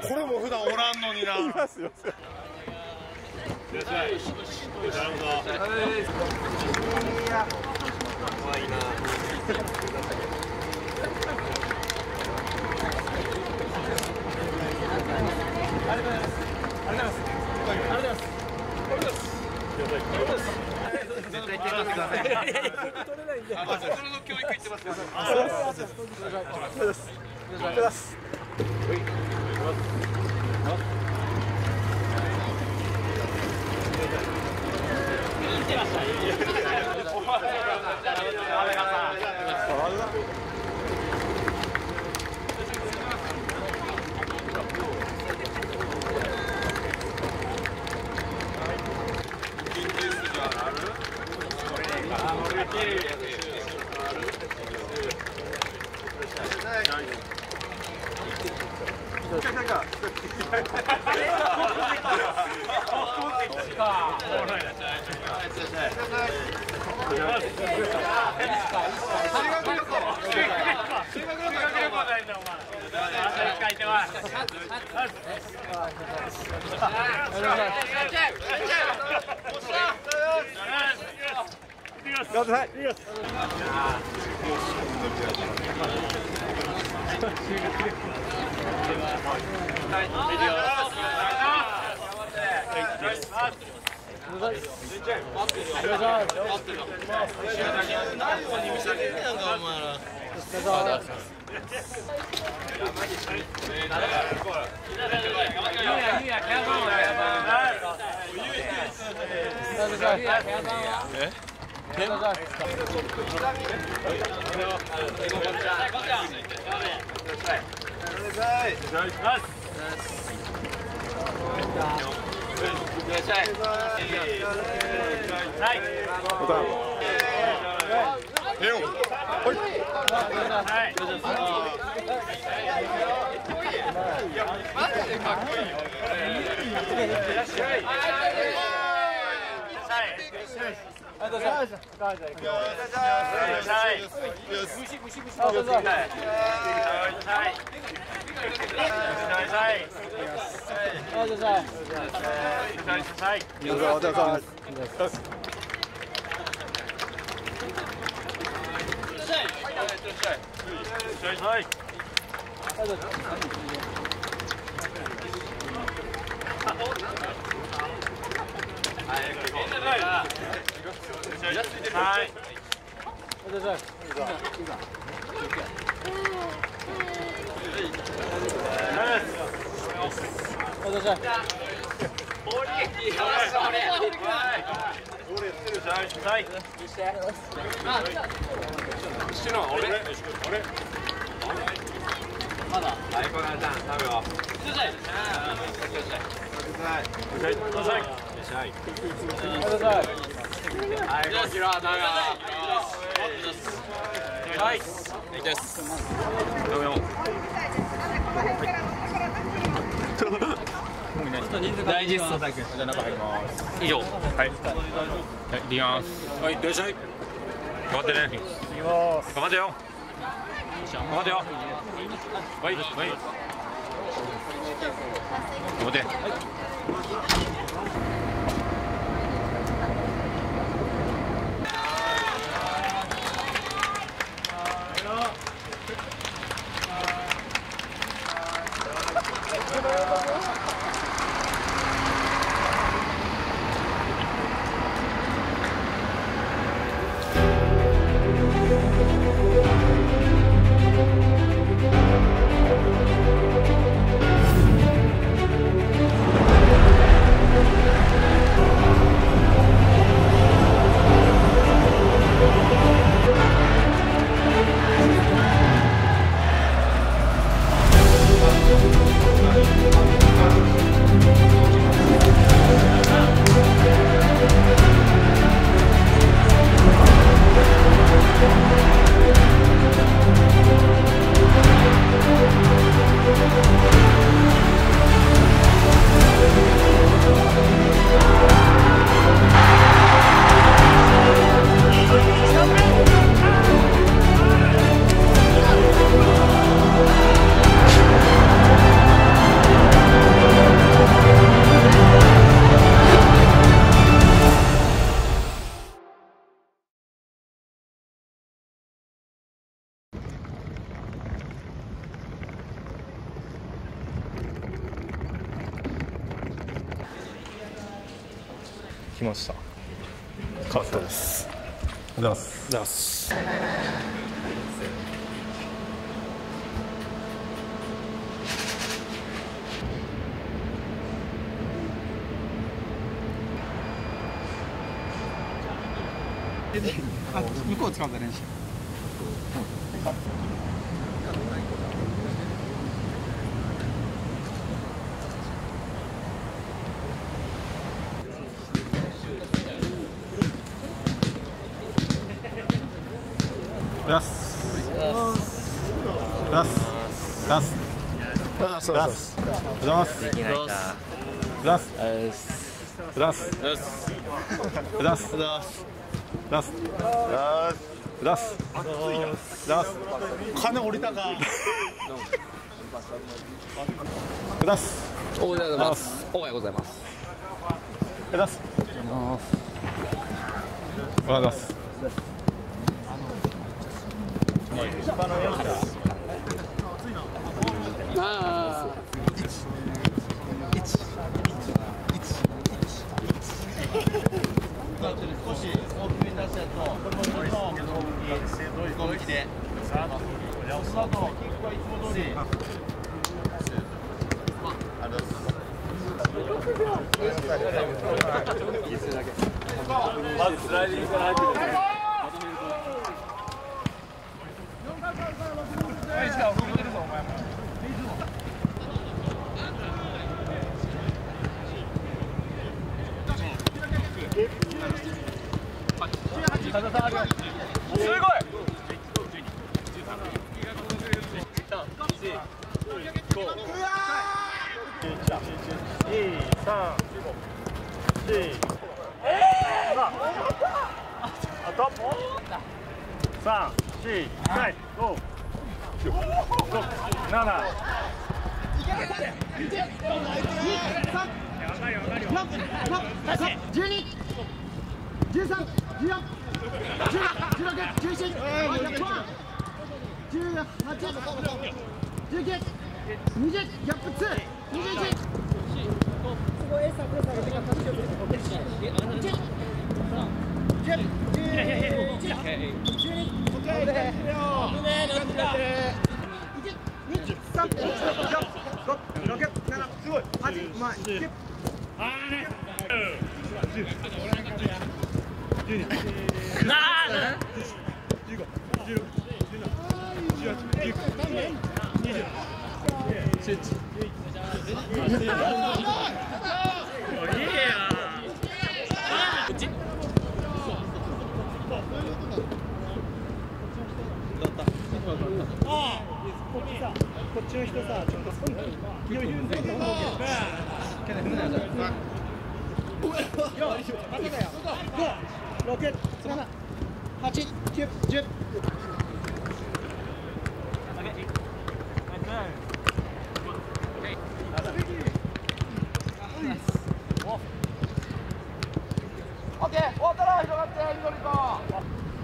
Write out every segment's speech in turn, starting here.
これも普段おらんのにな。いますよ。いらっしゃい。なるほど。怖いな。ありがとうございます。ありがとうございます。ありがとうございます。絶対手がください。取れないんで。あ、それの教育行ってます。あ、そうです。お願いします。お願いします。 大事っす。じゃあ中入ります。以上。はい。はい、行きます。はい、いらっしゃい。頑張ってね。頑張ってよ。頑張ってよ。はい、はい。頑張って。 はい。 来ました。カットです。おはようございます。おはようございます。 あ、向こう使うんだ練習。 ラスラスラスラスラスラスできないか。 ラスラスラスラスラスラスラスラス金降りたかラスおはようございます。おはようございます。 ラスおはようございます。まずスライディングから入ってくる。 こっちの人さ、ちょっと余裕で6、7、8、9、10。オッケー、終わったら広がって緑と。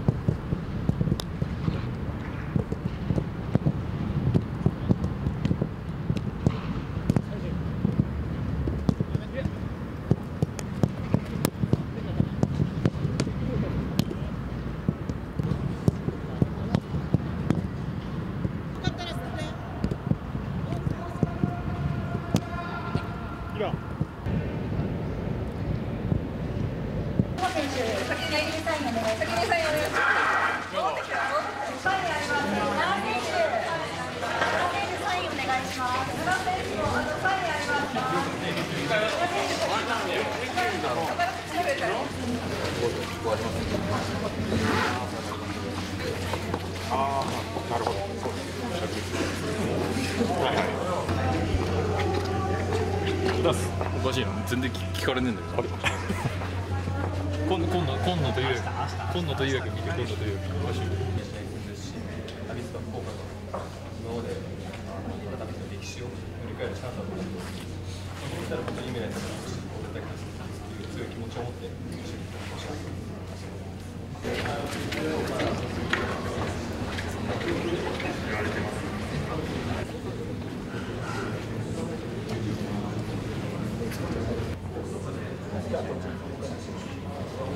おかしいな、全然聞かれねえんだけど。今野とゆうやく見て、今野とゆうやく見て、おかしい。今まで歴史を振り返るチャンスだと思うんですけど、そうしたら本当に夢ないです。強い気持ちを持って一緒に楽しみ言われてます。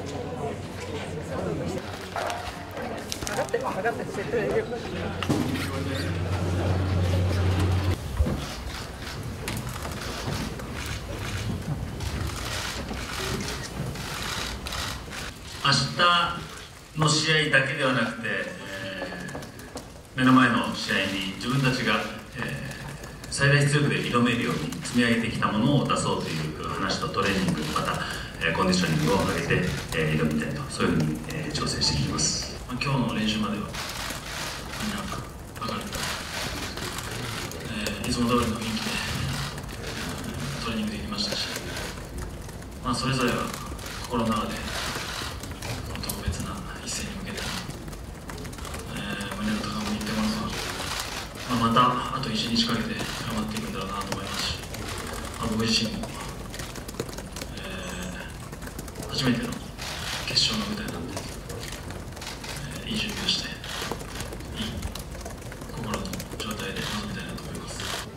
明日の試合だけではなくて、目の前の試合に自分たちが、最大出力で挑めるように積み上げてきたものを出そうという話とトレーニング、また、コンディショニングを上げて、挑みたいと、そういうふうに、調整していきます。今日の練習まではみんな明るく、いつも通りの雰囲気で、トレーニングできましたし、それぞれは心の中で特別な一戦に向けて、胸の高めにいったものが、またあと1日かけて頑張っていくんだろうなと思いますし、僕自身も、初めての決勝の舞台なんで、いい準備をして、いい心の状態で臨みたいなと思います。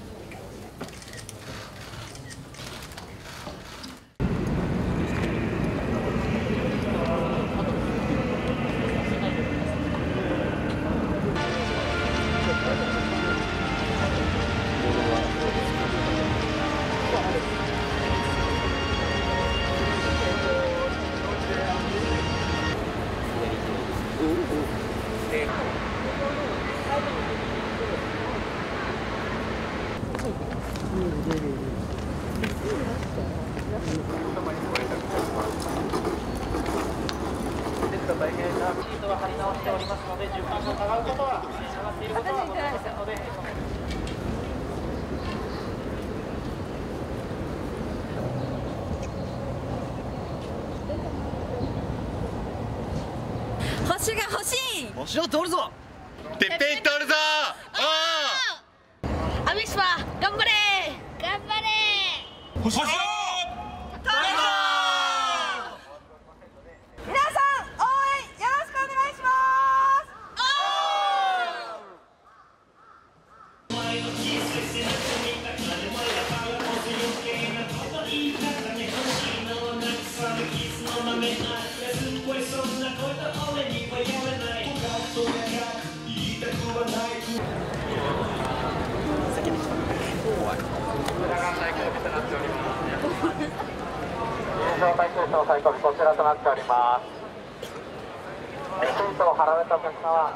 大変なシートが貼り直しておりますので、10箇所下がることは、下がっていることはございませんので。 星が欲しい。 星を取るぞ。 てっぺん取るぞ。 アビスパ頑張れ。頑張れ。 星を取るぞ。皆さん応援よろしくお願いします最高賞最高日こちらとなっております。シートを貼られたお客様は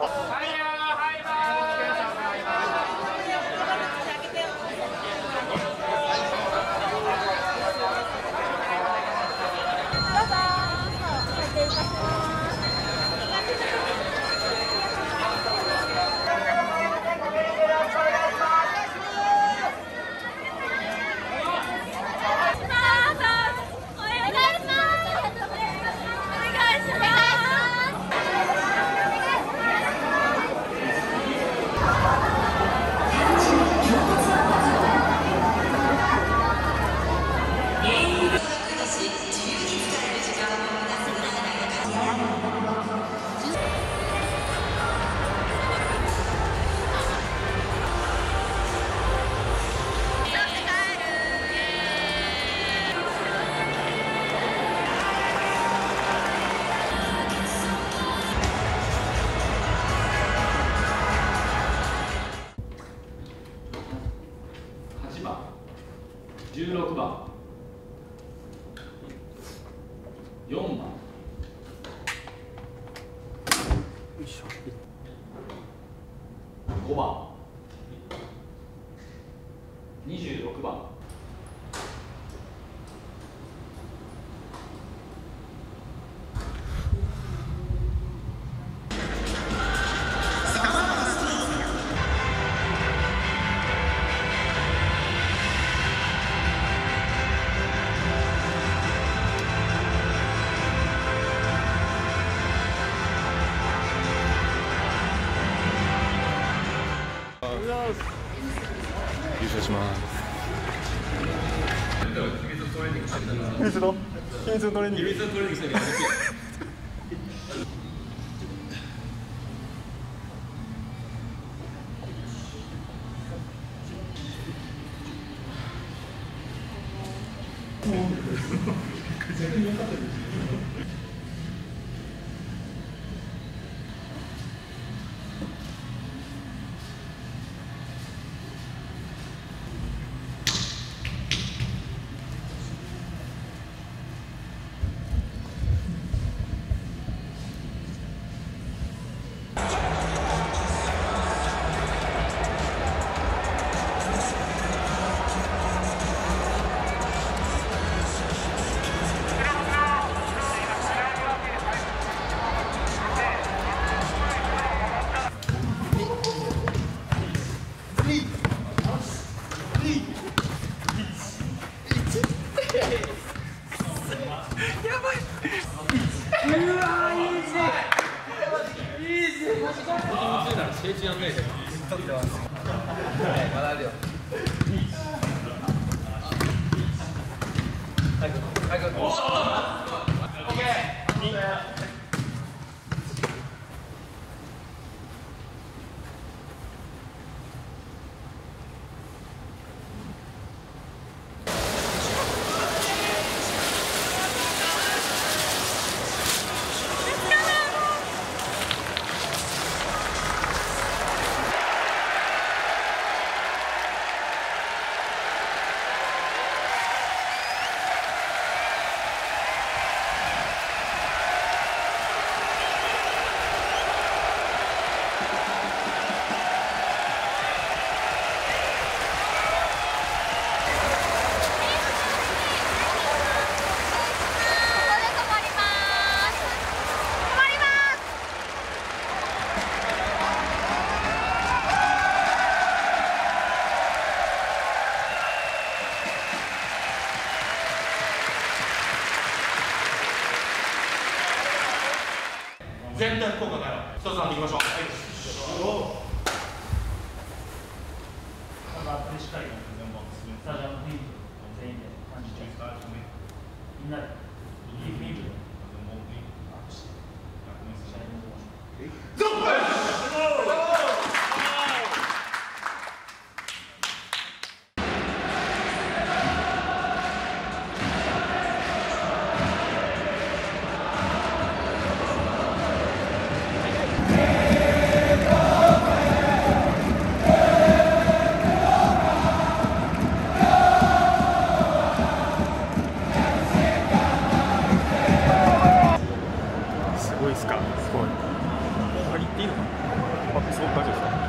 16番、4番、5番、26番、 優勝します。秘密のトレーニング。 まだあるよ。 全体効果から一つなっていきましょう。 すごいっすか。すごい。入っていいのかな。あ、すごく大丈夫ですか。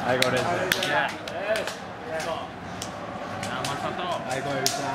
はい、ゴールです。 山里。 はい、ゴールさ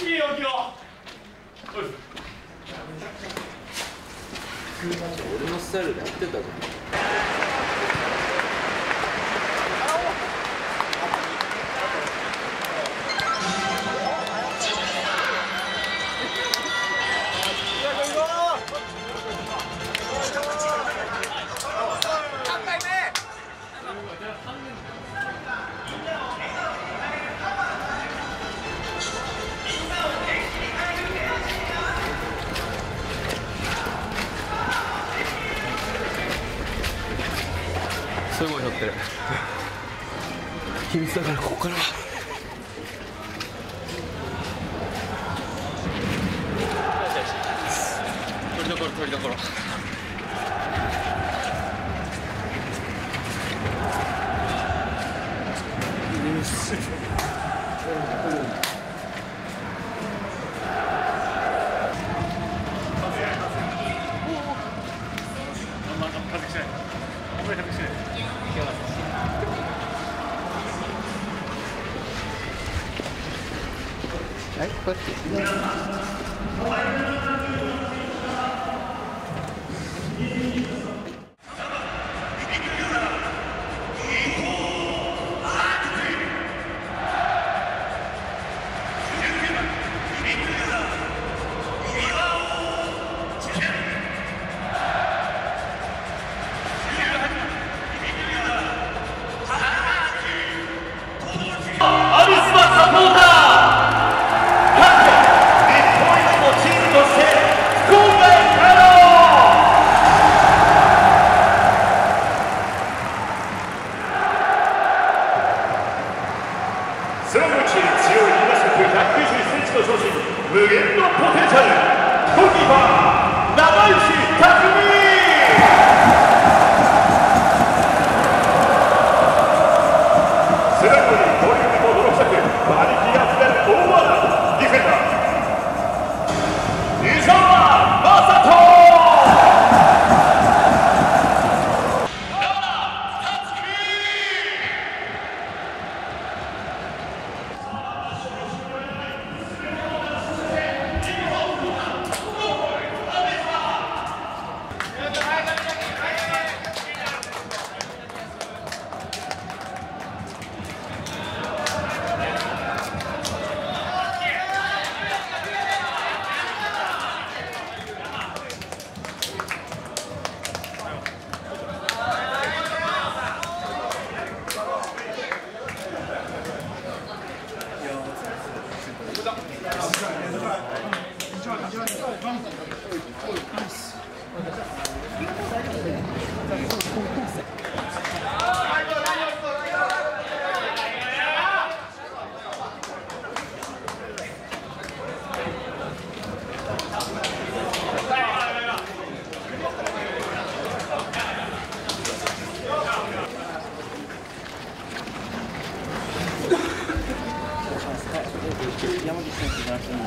しい動きを。 俺のスタイルでやってたじゃん。 すごい乗ってる。秘密だからここからは。取りどころ取りどころ。はい、こっち。 アビスパサポーター。 そのうち強い今速191センチの長身、無限のポテンシャル、ゴールキーパー、長石匠。背中にボリュームと泥臭く、馬力あふれる大技、ディフェンダー、伊沢正人。 山口選手じゃなくても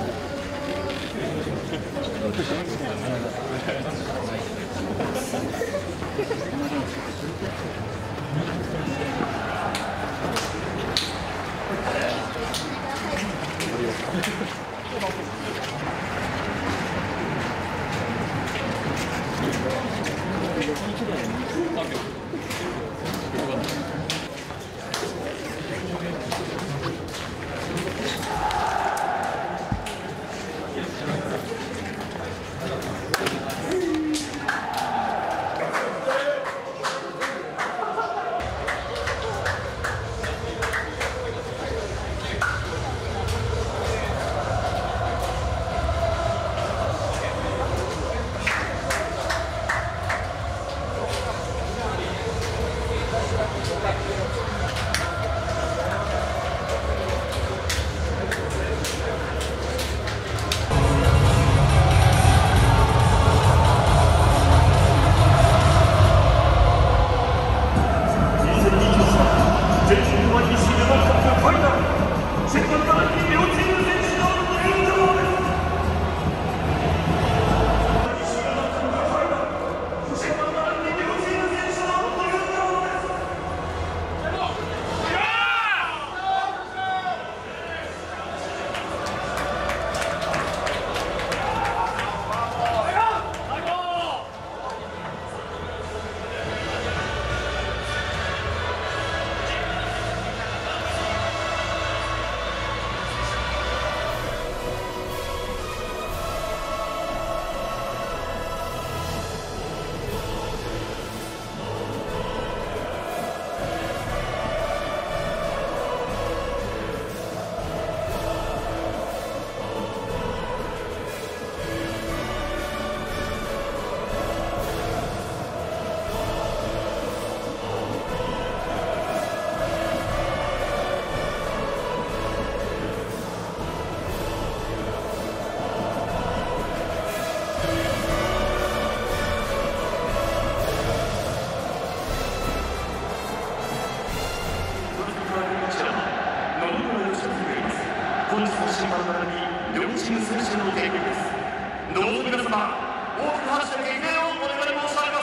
チーム選手の経験です。どうぞ皆様、大きく拍手で激励をお願い申し上げます。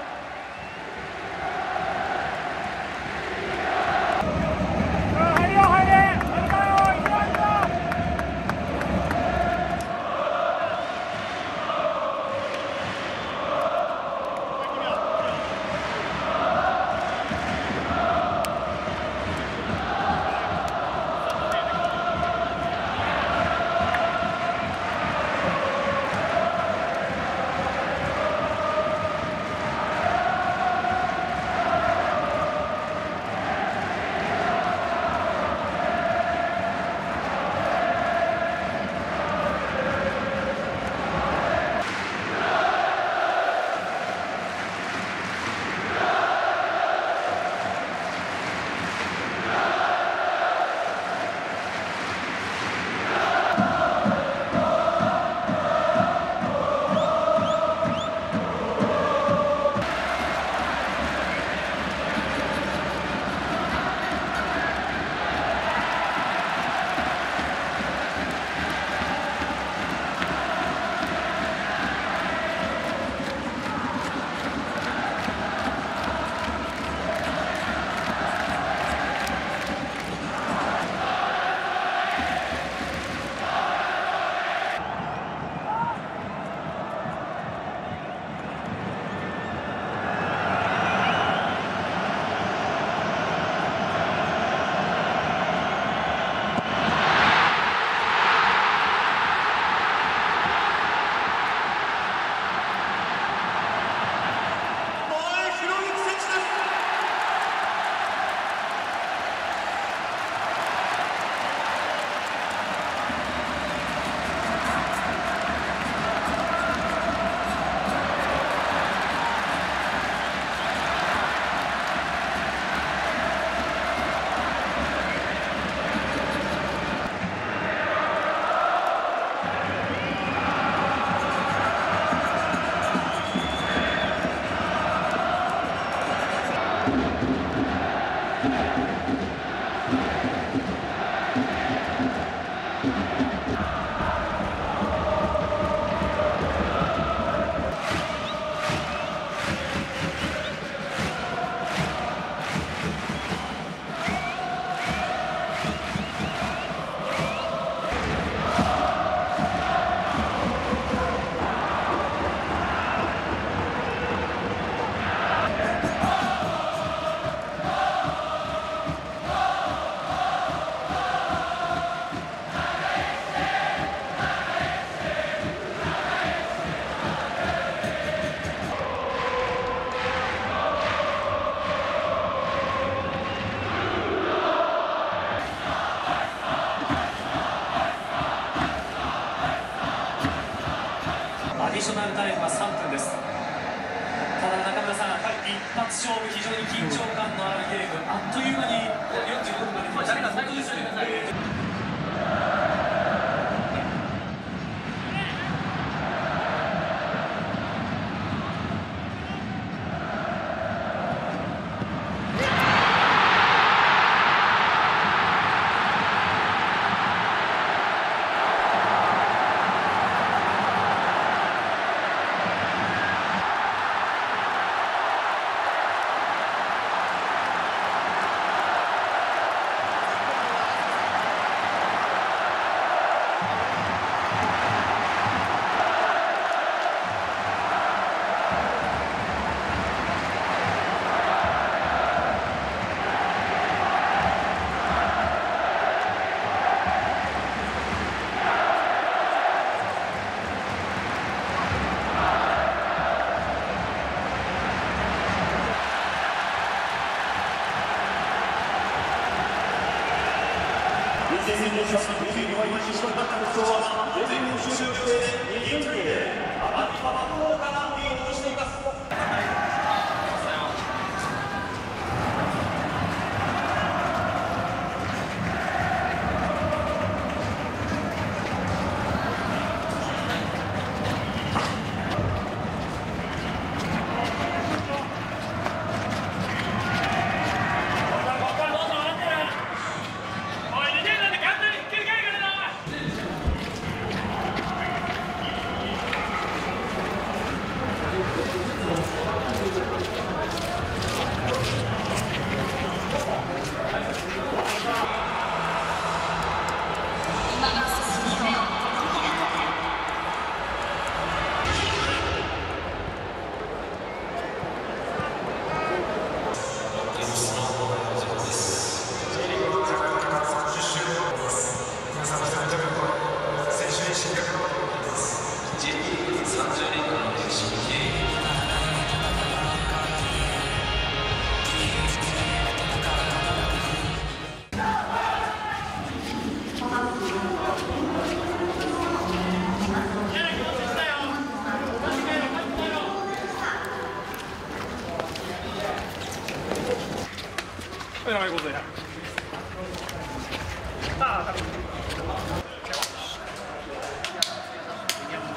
アディショナルタイムは3分です。ただ中村さん、一発勝負、非常に緊張感のあるゲーム、あっという間に45分まで来ました。本当ですね。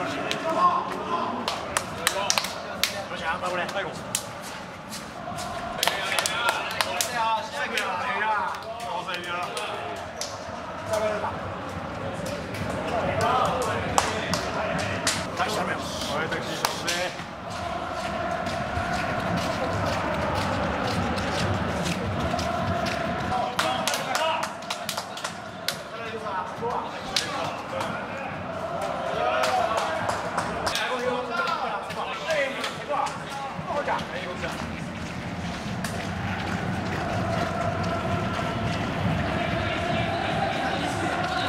い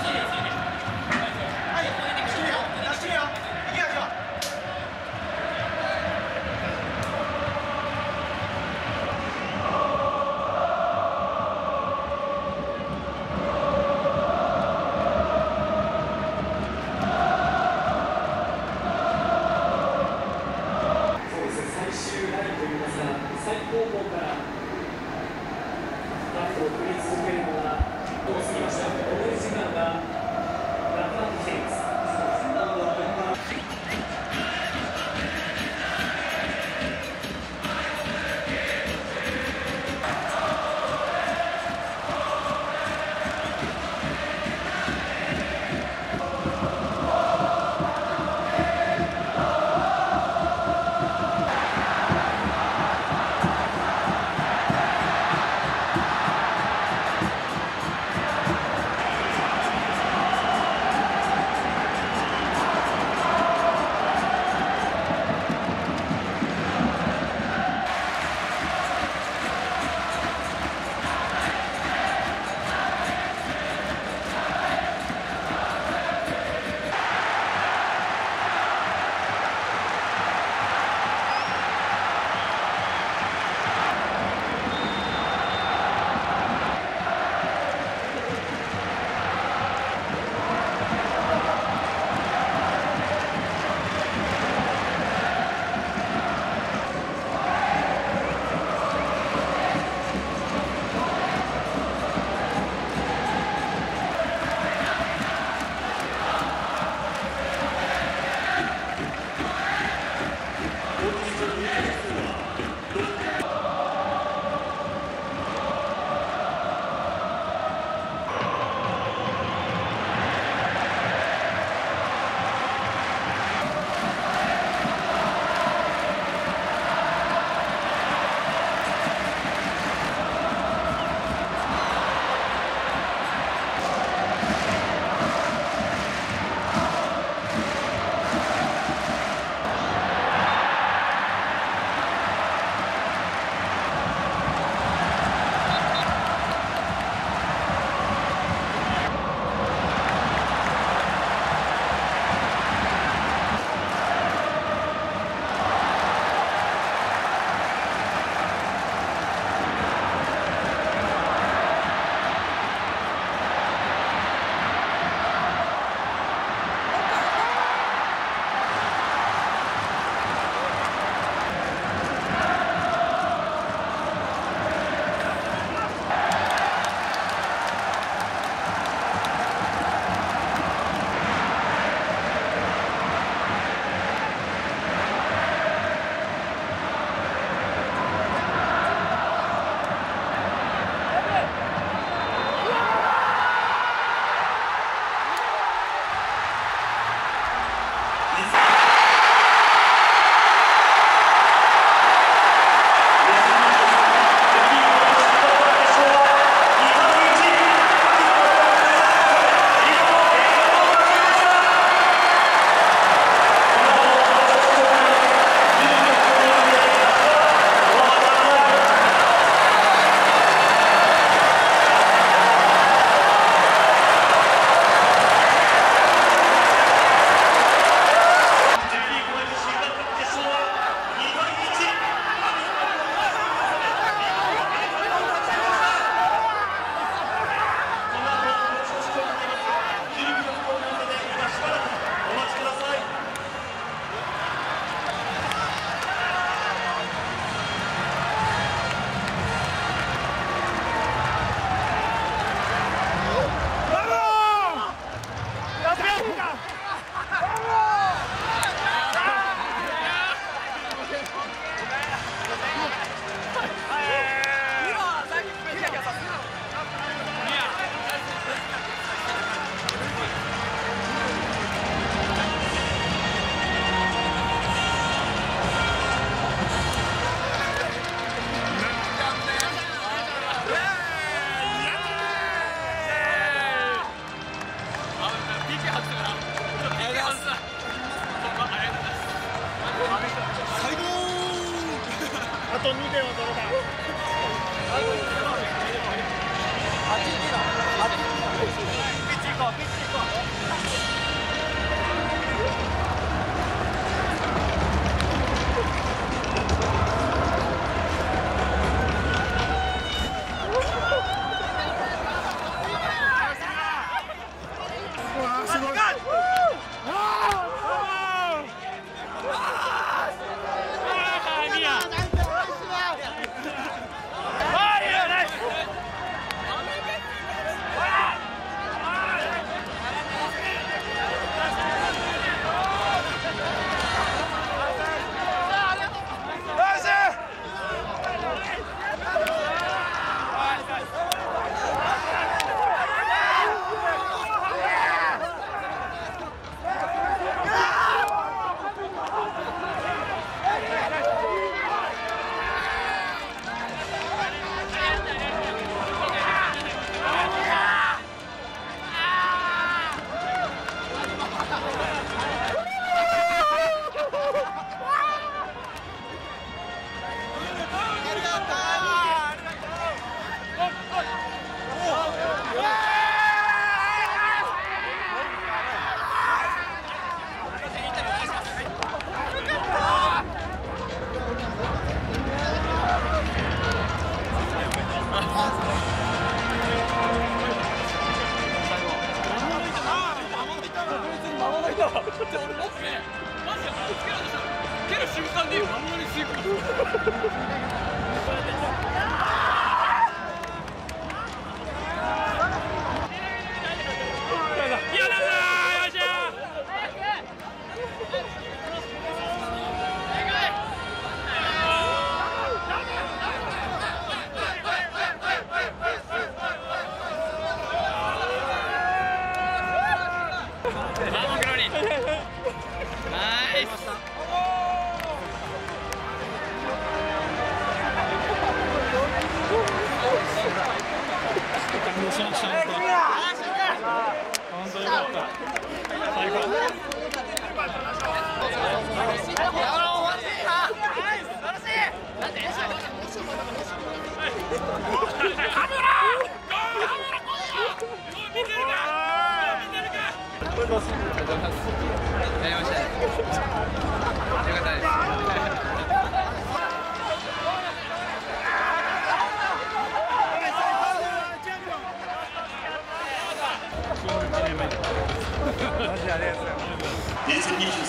と2点はどれ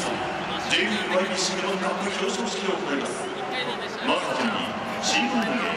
だ。2023 JYBC のカップ表彰式を行います。まずはじめに新聞部